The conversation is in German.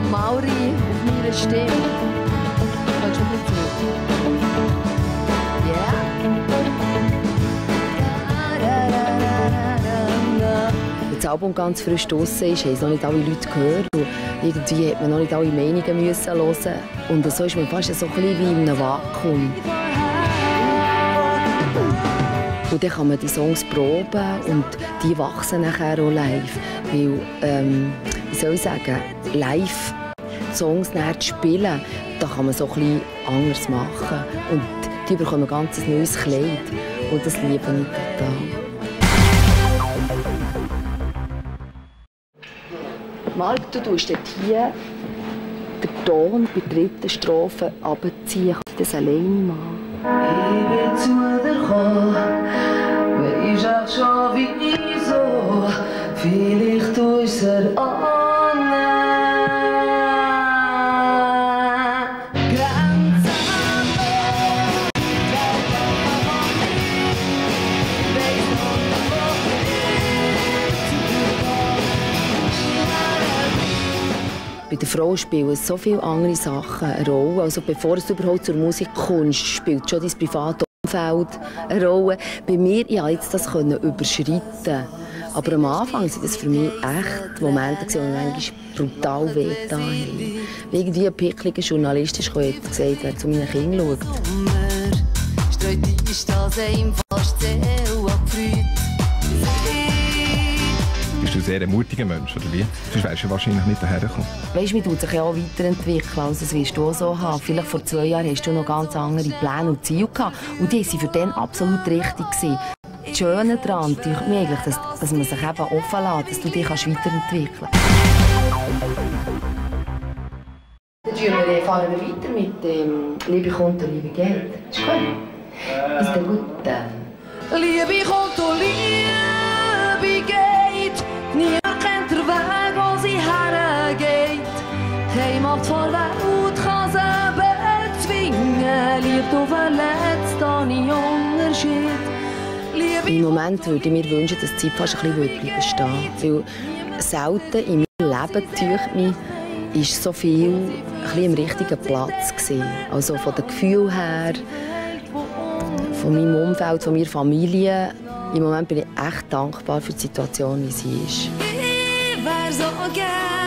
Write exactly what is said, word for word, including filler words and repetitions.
Mauri auf meiner Stimme. Kannst du ein bisschen zurück? Yeah. Als das Album ganz frisch draussen ist, haben es noch nicht alle Leute gehört. Und irgendwie hat man noch nicht alle Meinungen müssen hören. Und so ist man fast so ein bisschen wie in einem Vakuum. Und dann kann man die Songs proben und die wachsen nachher auch live. Weil, ähm, wie soll ich sagen, live Songs nachher zu spielen, da kann man so ein bisschen anders machen. Und die bekommen ein ganz neues Kleid. Und das liebe ich total. Marc, du tust dort hier den Ton bei der dritten Strophe runterziehen. Kann ich das alleine machen? Ich bin zu dir gekommen, weil ich auch schon wieso. Vielleicht tust du es ahnen. Grenzen haben wir, weiss noch nicht, wo Bei der Frau spielen so viele andere Sachen eine Rolle. Also bevor du überhaupt zur Musik kommst, spielt schon dein privates Umfeld eine Rolle. Bei mir ich konnte jetzt das überschreiten. Aber am Anfang waren das für mich echt Momente, die mir manchmal brutal wehgetan haben. Wie irgendwie ein pickliger Journalist ist gekommen, hat gesagt, wer zu meinen Kindern schaut. Bist du ein sehr mutiger Mensch, oder wie? Sonst wärst du wahrscheinlich nicht daher gekommen. Weißt du, man tut sich ja auch weiterentwickeln. Also das wirst du auch so haben. Vielleicht vor zwei Jahren hast du noch ganz andere Pläne und Ziele gehabt. Und die waren für den absolut richtig gewesen. Das Schöne daran, eigentlich, dass, dass man sich eben offen lässt, dass du dich weiterentwickeln kannst. Dann fahren wir weiter mit dem «Liebe kommt und Liebe geht». Ist gut? Ist der gut? Liebe kommt und Liebe geht. Niemand kennt den Weg, wo sie hergeht. Keine Macht vor Welt kann sie bezwingen. Liebt und verletzt ohne Unterschied. Im Moment würde ich mir wünschen, dass die Zeit fast ein bisschen bleiben stehen. Weil selten in meinem Leben, tue mich, ist so viel ein bisschen am richtigen Platz gewesen. Also von den Gefühlen her, von meinem Umfeld, von meiner Familie. Im Moment bin ich echt dankbar für die Situation, wie sie ist. Ich wär so gern